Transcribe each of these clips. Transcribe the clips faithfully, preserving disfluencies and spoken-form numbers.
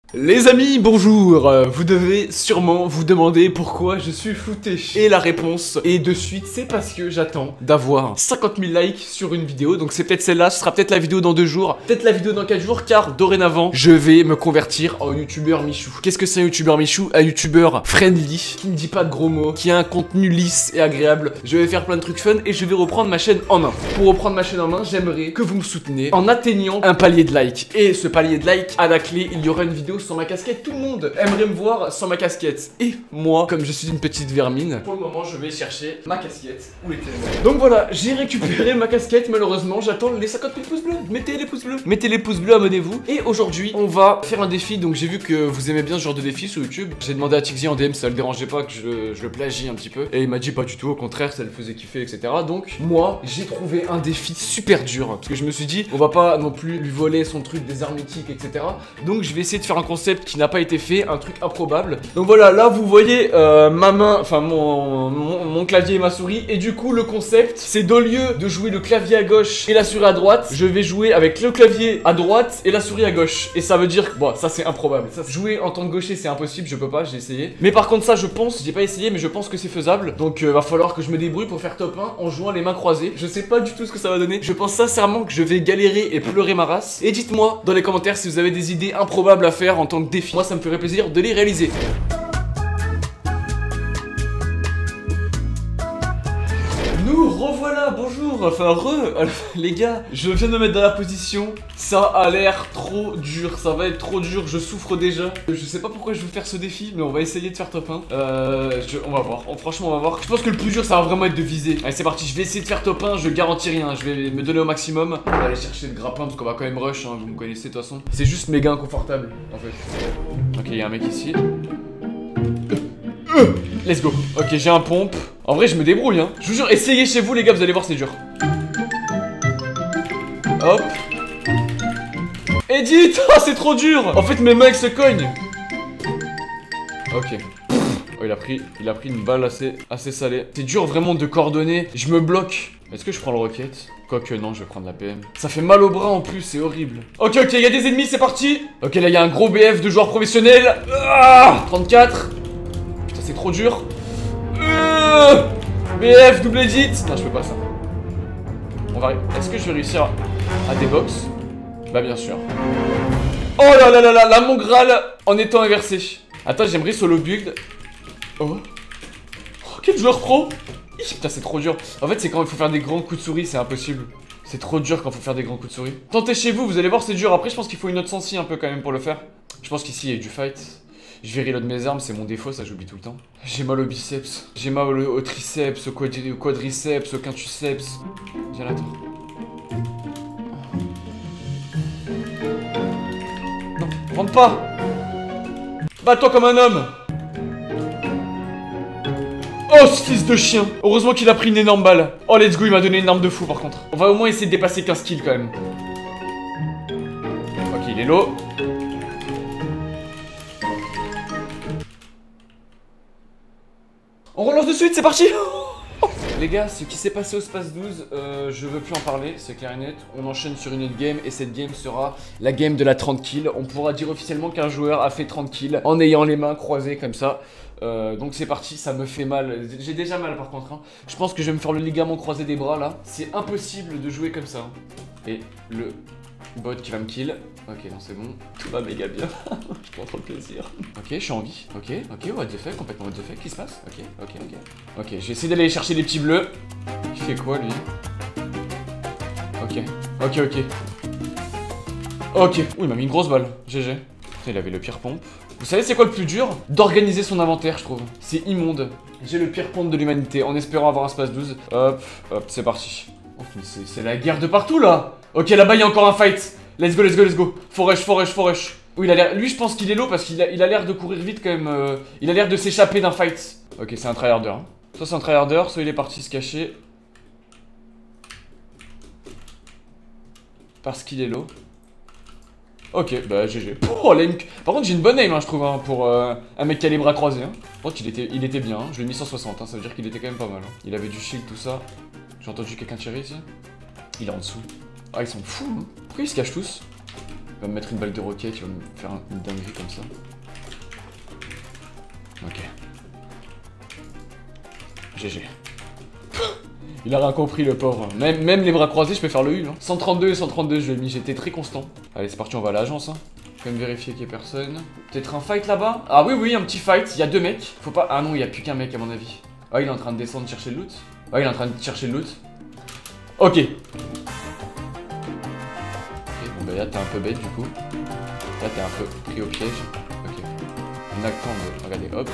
Les amis, bonjour. euh, Vous devez sûrement vous demander pourquoi je suis flouté. Et la réponse est de suite, c'est parce que j'attends d'avoir cinquante mille likes sur une vidéo. Donc c'est peut-être celle-là, ce sera peut-être la vidéo dans deux jours, peut-être la vidéo dans quatre jours, car dorénavant, je vais me convertir en youtubeur Michou. Qu'est-ce que c'est un youtubeur Michou? Un youtubeur friendly, qui ne dit pas de gros mots, qui a un contenu lisse et agréable. Je vais faire plein de trucs fun et je vais reprendre ma chaîne en main. Pour reprendre ma chaîne en main, j'aimerais que vous me souteniez en atteignant un palier de likes. Et ce palier de likes, à la clé, il y aura une vidéo sans ma casquette. Tout le monde aimerait me voir sans ma casquette. Et moi, comme je suis une petite vermine, pour le moment je vais chercher ma casquette. Où est-elle? Donc voilà, j'ai récupéré ma casquette. Malheureusement j'attends les cinquante mille pouces bleus. Mettez les pouces bleus, mettez les pouces bleus, abonnez-vous. Et aujourd'hui on va faire un défi. Donc j'ai vu que vous aimez bien ce genre de défi sur YouTube. J'ai demandé à Tixi en D M si ça le dérangeait pas que je, je le plagie un petit peu. Et il m'a dit pas du tout, au contraire ça le faisait kiffer, etc. Donc moi j'ai trouvé un défi super dur. Parce que je me suis dit on va pas non plus lui voler son truc des armes mythiques, etc. Donc je vais essayer de faire un concept qui n'a pas été fait, un truc improbable. Donc voilà, là vous voyez euh, ma main, enfin mon, mon, mon clavier et ma souris. Et du coup le concept c'est d'au lieu de jouer le clavier à gauche et la souris à droite, je vais jouer avec le clavier à droite et la souris à gauche. Et ça veut dire que bon, ça c'est improbable. Ça, jouer en tant que gaucher c'est impossible, je peux pas, j'ai essayé. Mais par contre ça je pense, j'ai pas essayé mais je pense que c'est faisable. Donc euh, va falloir que je me débrouille pour faire top un en jouant les mains croisées. Je sais pas du tout ce que ça va donner. Je pense sincèrement que je vais galérer et pleurer ma race. Et dites-moi dans les commentaires si vous avez des idées improbables à faire en tant que défi. Moi ça me ferait plaisir de les réaliser. Nous revoilà, bonjour, enfin re, les gars, je viens de me mettre dans la position, ça a l'air trop dur, ça va être trop dur, je souffre déjà. Je sais pas pourquoi je veux faire ce défi, mais on va essayer de faire top un. Euh, je, on va voir, on, franchement on va voir. Je pense que le plus dur ça va vraiment être de viser. Allez c'est parti, je vais essayer de faire top un, je garantis rien, je vais me donner au maximum. On va aller chercher le grappin parce qu'on va quand même rush, hein, vous me connaissez de toute façon. C'est juste méga inconfortable en fait. Ok, il y a un mec ici. Euh, let's go. Ok, j'ai un pompe. En vrai, je me débrouille, hein. Je vous jure, essayez chez vous, les gars, vous allez voir, c'est dur. Hop. Edit. Oh, c'est trop dur. En fait, mes mains se cognent. Ok. Oh, il a pris, il a pris une balle assez, assez salée. C'est dur vraiment de coordonner. Je me bloque. Est-ce que je prends le roquette? Quoique non, je vais prendre la P M. Ça fait mal au bras en plus, c'est horrible. Ok, ok, il y a des ennemis, c'est parti. Ok, là, il y a un gros B F de joueurs professionnels. Ah, trente-quatre. Putain, c'est trop dur. Euh, B F, double edit. Non, je peux pas ça. On va. Est-ce que je vais réussir à, à débox? Bah, bien sûr. Oh là là là là, là, mon Graal en étant inversé. Attends, j'aimerais solo build. Oh. Oh, quel joueur pro. Ih, putain, c'est trop dur. En fait, c'est quand il faut faire des grands coups de souris, c'est impossible. C'est trop dur quand il faut faire des grands coups de souris. Tentez chez vous, vous allez voir, c'est dur. Après, je pense qu'il faut une autre sensi un peu quand même pour le faire. Je pense qu'ici, il y a du fight. Je vais reload mes armes, c'est mon défaut, ça j'oublie tout le temps. J'ai mal au biceps, j'ai mal au, au triceps, au, quadri au quadriceps, au quintuceps. Viens là, toi. Non, rentre pas. Bats-toi comme un homme. Oh, ce fils de chien. Heureusement qu'il a pris une énorme balle. Oh, let's go, il m'a donné une arme de fou par contre. On va au moins essayer de dépasser quinze kills quand même. Ok, il est low. On relance de suite, c'est parti. Les gars, ce qui s'est passé au Space douze, euh, je veux plus en parler, c'est clair et net. On enchaîne sur une autre game et cette game sera la game de la trente kills. On pourra dire officiellement qu'un joueur a fait trente kills en ayant les mains croisées comme ça. Euh, donc c'est parti, ça me fait mal. J'ai déjà mal par contre. Hein. Je pense que je vais me faire le ligament croisé des bras là. C'est impossible de jouer comme ça. Hein. Et le bot qui va me kill. Ok, non, c'est bon. Tout va méga bien. Je prends trop de plaisir. Ok, je suis en vie. Ok, ok, what the fuck, complètement what the fuck. Qu'est-ce qui se passe? Ok, ok, ok. Ok, je vais essayer d'aller chercher les petits bleus. Il fait quoi lui? Ok, ok, ok. Ok. Ouh, il m'a mis une grosse balle. G G. Il avait le pire pompe. Vous savez c'est quoi le plus dur? D'organiser son inventaire, je trouve. C'est immonde. J'ai le pire pompe de l'humanité en espérant avoir un Space douze. Hop, hop, c'est parti. Oh, c'est la guerre de partout là. Ok, là-bas il y a encore un fight. Let's go, let's go, let's go. Faut rush, faut rush, faut rush. Oui, il a l'air. Lui, je pense qu'il est low parce qu'il a il a l'air de courir vite quand même. Euh... Il a l'air de s'échapper d'un fight. Ok, c'est un tryharder. Hein. Soit c'est un tryharder, soit il est parti se cacher. Parce qu'il est low. Ok, bah G G. Oh, la... Par contre, j'ai une bonne aim, hein, je trouve, hein, pour euh, un mec qui a les bras croisés. Hein. Par contre, il était, il était bien. Hein. Je lui ai mis cent soixante, hein, ça veut dire qu'il était quand même pas mal. Hein. Il avait du shield, tout ça. J'ai entendu quelqu'un tirer ici. Il est en dessous. Ah, ils sont fous. Hein. Pourquoi ils se cachent tous? Il va me mettre une balle de roquette, il va me faire un, une dinguerie comme ça. Ok. G G. Il a rien compris le pauvre. Même, même les bras croisés, je peux faire le U. Hein. cent trente-deux et cent trente-deux, je l'ai mis, j'étais très constant. Allez, c'est parti, on va à l'agence. Hein. Quand même vérifier qu'il n'y ait personne. Peut-être un fight là-bas? Ah oui, oui, un petit fight. Il y a deux mecs. Faut pas. Ah non, il n'y a plus qu'un mec à mon avis. Ah, il est en train de descendre chercher le loot. Ah, il est en train de chercher le loot. Ok. Ok, bon bah là t'es un peu bête du coup. Là t'es un peu pris au piège. Ok. On attend de. Regardez, hop.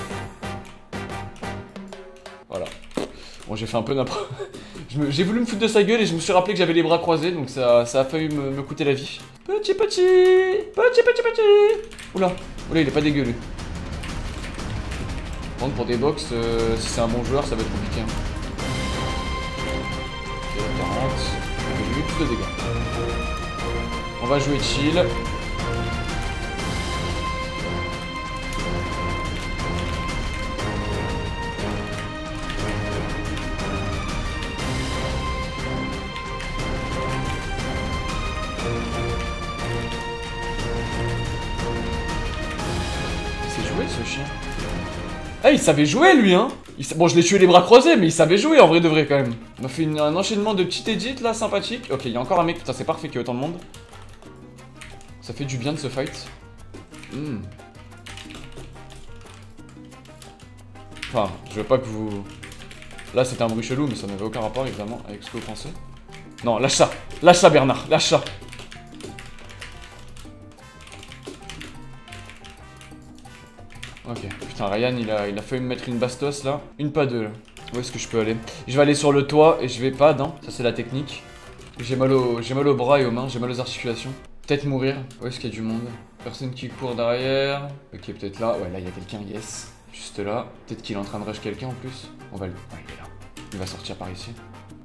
Voilà. Bon, j'ai fait un peu n'importe. J'ai voulu me foutre de sa gueule et je me suis rappelé que j'avais les bras croisés, donc ça, ça a failli me, me coûter la vie. Petit petit Petit petit petit Oula, oula, il est pas dégueu lui. Par contre, pour des box, euh, si c'est un bon joueur, ça va être compliqué. Hein. Ok, quarante. J'ai eu plus de dégâts. On va jouer chill. Ce chien. Ah, il savait jouer lui, hein. Il sa... Bon, je l'ai tué les bras croisés, mais il savait jouer en vrai de vrai quand même. On a fait une... un enchaînement de petits edits là, sympathique. Ok, il y a encore un mec. Putain, c'est parfait qu'il y ait autant de monde. Ça fait du bien de ce fight. Hmm. Enfin, je veux pas que vous. Là, c'était un bruit chelou, mais ça n'avait aucun rapport évidemment avec ce que vous pensez. Non, lâche ça. Lâche ça, Bernard. Lâche ça. Ok, putain, Ryan il a, il a failli me mettre une bastos là. Une pas deux là. Où est-ce que je peux aller? Je vais aller sur le toit et je vais pas, non. Ça c'est la technique. J'ai mal, au, j'ai mal aux bras et aux mains, j'ai mal aux articulations. Peut-être mourir. Où est-ce qu'il y a du monde? Personne qui court derrière. Ok, peut-être là. Ouais, là il y a quelqu'un, yes. Juste là. Peut-être qu'il est en train de rush quelqu'un en plus. On va le. Ouais, il est là. Il va sortir par ici.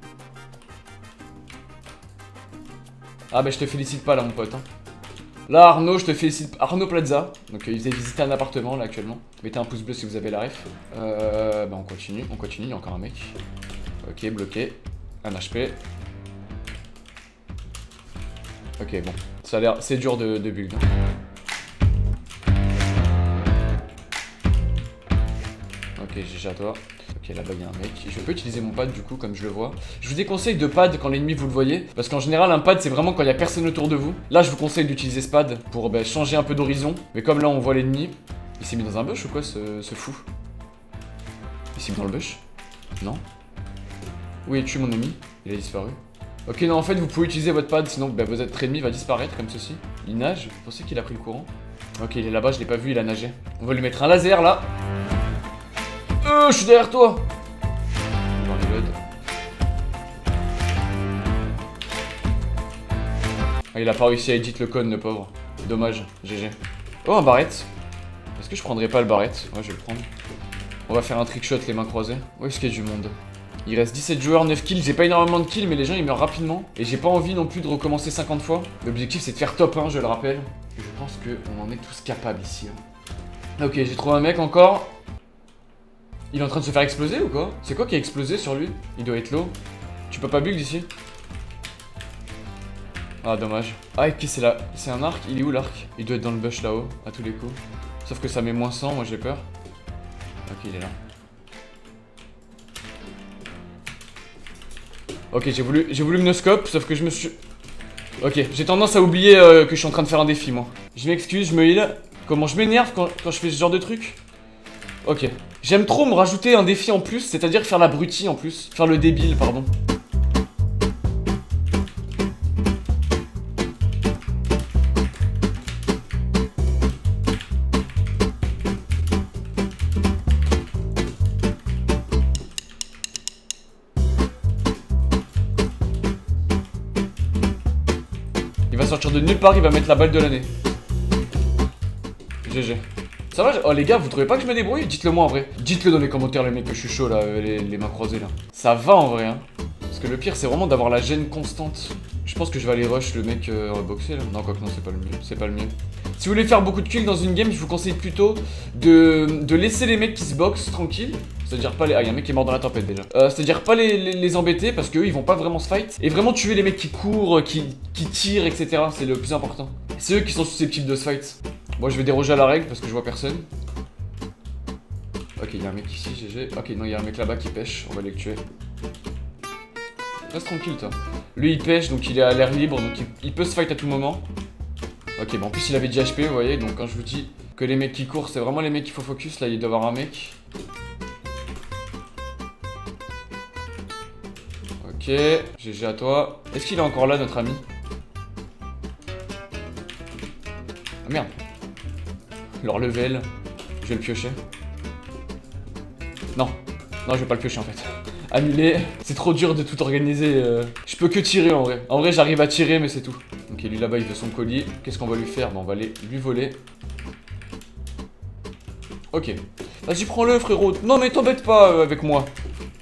Ah bah je te félicite pas là mon pote hein. Là Arnaud, je te félicite. Arnaud Plaza. Donc euh, il faisait visiter un appartement là actuellement. Mettez un pouce bleu si vous avez la ref. Euh, bah on continue, on continue, il y a encore un mec. Ok, bloqué. Un H P. Ok, bon. Ça a l'air. C'est dur de, de build. Ok, G G à toi. Ok, là-bas il y a un mec. Je peux utiliser mon pad du coup, comme je le vois. Je vous déconseille de pad quand l'ennemi vous le voyez. Parce qu'en général, un pad c'est vraiment quand il n'y a personne autour de vous. Là, je vous conseille d'utiliser ce pad pour bah, changer un peu d'horizon. Mais comme là, on voit l'ennemi. Il s'est mis dans un bush ou quoi ce, ce fou? Il s'est mis dans le bush? Non? Oui, tue mon ami. Il a disparu. Ok, non, en fait, vous pouvez utiliser votre pad, sinon bah, votre ennemi va disparaître comme ceci. Il nage. Vous pensez qu'il a pris le courant? Ok, il est là-bas, je l'ai pas vu, il a nagé. On va lui mettre un laser là. Euh, je suis derrière toi. On va reload. Ah, il a pas réussi à edit le code, le pauvre. Dommage, G G. Oh, un barrette. Est-ce que je prendrais pas le barrette? Ouais, je vais le prendre. On va faire un trickshot, les mains croisées. Où est-ce qu'il y a du monde? Il reste dix-sept joueurs, neuf kills. J'ai pas énormément de kills, mais les gens ils meurent rapidement. Et j'ai pas envie non plus de recommencer cinquante fois. L'objectif c'est de faire top un, je le rappelle. Et je pense qu'on en est tous capables ici. Hein. Ok, j'ai trouvé un mec encore. Il est en train de se faire exploser ou quoi? C'est quoi qui a explosé sur lui? Il doit être low. Tu peux pas build ici? Ah dommage. Ah ok, c'est là. C'est un arc. Il est où l'arc? Il doit être dans le bush là-haut, à tous les coups. Sauf que ça met moins cent, moi j'ai peur. Ok, il est là. Ok, j'ai voulu, j'ai voulu me no-scope, sauf que je me suis... Ok, j'ai tendance à oublier euh, que je suis en train de faire un défi, moi. Je m'excuse, je me heal. Comment je m'énerve quand, quand je fais ce genre de truc? Ok. J'aime trop me rajouter un défi en plus, c'est-à-dire faire l'abruti en plus. Faire le débile, pardon. Il va sortir de nulle part, il va mettre la balle de l'année. G G. Ça va? Oh les gars, vous trouvez pas que je me débrouille? Dites-le moi en vrai. Dites-le dans les commentaires les mecs que je suis chaud là, les, les mains croisées là. Ça va en vrai hein. Parce que le pire c'est vraiment d'avoir la gêne constante. Je pense que je vais aller rush le mec euh, boxer là. Non quoi que non, c'est pas le mieux. C'est pas le mieux. Si vous voulez faire beaucoup de kills dans une game, je vous conseille plutôt de, de laisser les mecs qui se boxent tranquilles. C'est-à-dire pas les... Ah, il y a un mec qui est mort dans la tempête déjà. Euh, C'est-à-dire pas les, les, les embêter parce qu'eux ils vont pas vraiment se fight. Et vraiment tuer les mecs qui courent, qui, qui tirent, et cetera. C'est le plus important. C'est eux qui sont susceptibles de se fight. Moi je vais déroger à la règle parce que je vois personne. Ok, il y a un mec ici, G G. Ok, non, il y a un mec là-bas qui pêche. On va aller le tuer. Reste tranquille, toi. Lui il pêche donc il est à l'air libre donc il, il peut se fight à tout moment. Ok, bon en plus il avait du H P, vous voyez. Donc quand je vous dis que les mecs qui courent, c'est vraiment les mecs qu'il faut focus. Là, il doit y avoir un mec. Ok, G G à toi. Est-ce qu'il est encore là, notre ami? Ah merde. Leur level. Je vais le piocher. Non. Non, je vais pas le piocher en fait. Annulé. C'est trop dur de tout organiser. Euh... Je peux que tirer en vrai. En vrai, j'arrive à tirer, mais c'est tout. Ok, lui là-bas, il veut son colis. Qu'est-ce qu'on va lui faire? Bon, on va aller lui voler. Ok. Vas-y, prends-le, frérot. Non, mais t'embête pas euh, avec moi.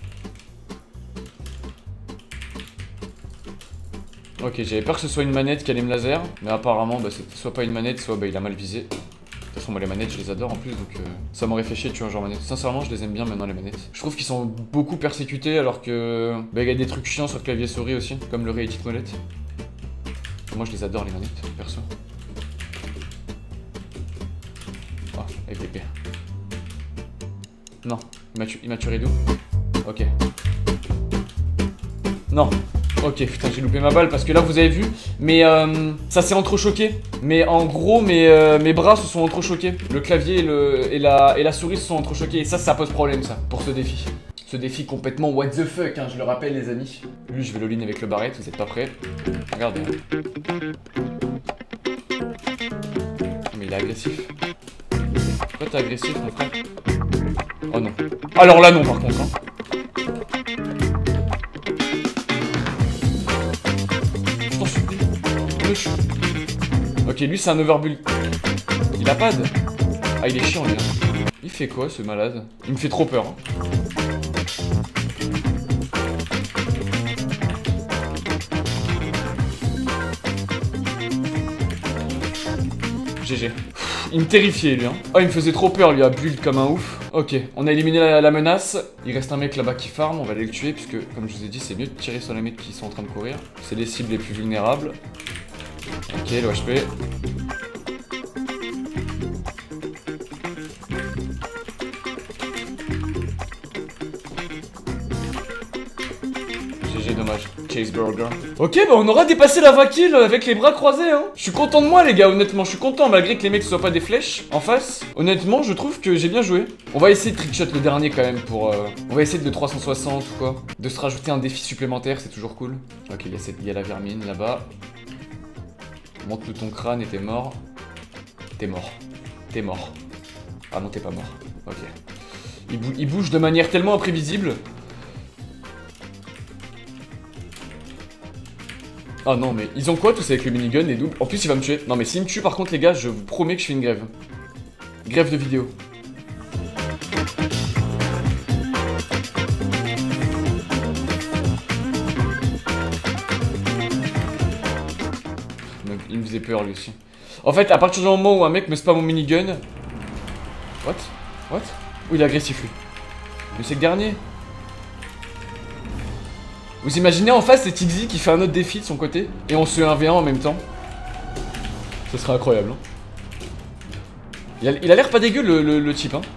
Ok, j'avais peur que ce soit une manette qui allait me laser, mais apparemment, bah, c'est soit pas une manette, soit bah, il a mal visé. De toute façon, moi les manettes, je les adore en plus, donc euh, ça m'aurait fait chier de tuer un genre manette. Sincèrement, je les aime bien maintenant les manettes. Je trouve qu'ils sont beaucoup persécutés alors que bah, il y a des trucs chiants sur le clavier souris aussi, comme le Reedit molette. Moi, je les adore les manettes, perso. Ah, F D P. Non, il m'a tué d'où? Ok. Non. Ok, putain, j'ai loupé ma balle parce que là, vous avez vu, mais euh, ça s'est entrechoqué. Mais en gros, mes, euh, mes bras se sont entrechoqués. Le clavier et, le, et, la, et la souris se sont entrechoqués. Et ça, ça pose problème, ça, pour ce défi. Ce défi complètement what the fuck, hein, je le rappelle, les amis. Lui, je vais le lean avec le barrette, vous êtes pas prêts? Regardez. Mais il est agressif. Pourquoi t'es agressif, mon frère? Oh non. Alors là, non, par contre, hein. Ok, lui c'est un overbuild. Il a pas de... Ah, il est chiant, lui. Hein. Il fait quoi, ce malade? Il me fait trop peur. Hein. G G. Il me terrifiait, lui. Hein. Oh, il me faisait trop peur, lui, à build comme un ouf. Ok, on a éliminé la, la menace. Il reste un mec là-bas qui farm. On va aller le tuer, puisque, comme je vous ai dit, c'est mieux de tirer sur les mecs qui sont en train de courir. C'est les cibles les plus vulnérables. Ok, le H P. G G, dommage. Chase Burger. Ok, bah on aura dépassé la vingt kills avec les bras croisés, hein. Je suis content de moi, les gars, honnêtement. Je suis content, malgré que les mecs ne soient pas des flèches en face. Honnêtement, je trouve que j'ai bien joué. On va essayer de trickshot le dernier quand même pour... Euh... On va essayer de trois cent soixante ou quoi. De se rajouter un défi supplémentaire, c'est toujours cool. Ok, il y a, cette... il y a la vermine là-bas. Monte-nous ton crâne et t'es mort. T'es mort. T'es mort. Ah non, t'es pas mort. Ok. Il, bou il bouge de manière tellement imprévisible. Ah non, mais ils ont quoi tous avec le minigun, les doubles? En plus, il va me tuer. Non, mais s'il me tue, par contre, les gars, je vous promets que je fais une grève. Grève de vidéo. Il me faisait peur lui aussi. En fait, à partir du moment où un mec me spam mon minigun. What? What? Oh, il est agressif lui. Mais c'est le dernier. Vous imaginez en face, c'est Tixi qui fait un autre défi de son côté et on se un v un en même temps. Ce serait incroyable. Hein. Il a l'air pas dégueu le, le, le type. Hein.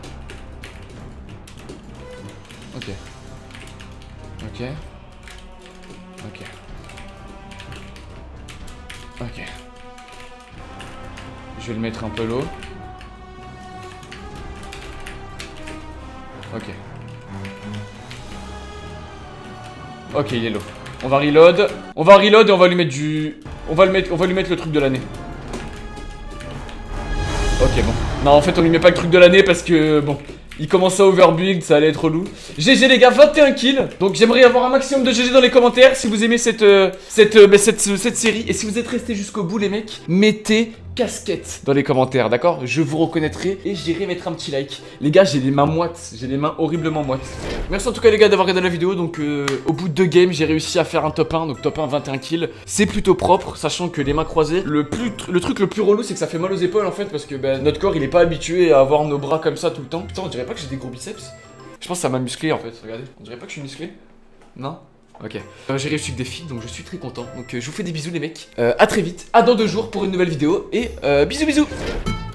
Ok. Ok. Ok. Ok. Je vais le mettre un peu low. Ok. Ok, il est low. On va reload. On va reload et on va lui mettre du... On va, le mettre... on va lui mettre le truc de l'année. Ok, bon. Non, en fait, on lui met pas le truc de l'année parce que... Bon... Il commence à overbuild, ça allait être relou. G G les gars, vingt et un kills. Donc j'aimerais avoir un maximum de G G dans les commentaires si vous aimez cette, euh, cette, euh, bah, cette, cette série. Et si vous êtes restés jusqu'au bout les mecs, mettez casquette dans les commentaires, d'accord? Je vous reconnaîtrai et j'irai mettre un petit like. Les gars, j'ai les mains moites, j'ai les mains horriblement moites. Merci en tout cas les gars d'avoir regardé la vidéo. Donc euh, au bout de deux games, j'ai réussi à faire un top un, donc top un, vingt et un kills. C'est plutôt propre, sachant que les mains croisées, le, plus, le truc le plus relou, c'est que ça fait mal aux épaules en fait, parce que bah, notre corps il est pas habitué à avoir nos bras comme ça tout le temps. Putain, on dirait pas que j'ai des gros biceps. Je pense que ça m'a musclé en fait, regardez. On dirait pas que je suis musclé? Non? Ok, euh, j'ai réussi avec des filles, donc je suis très content. Donc euh, je vous fais des bisous les mecs. Euh, à très vite, à dans deux jours pour une nouvelle vidéo. Et euh, bisous bisous.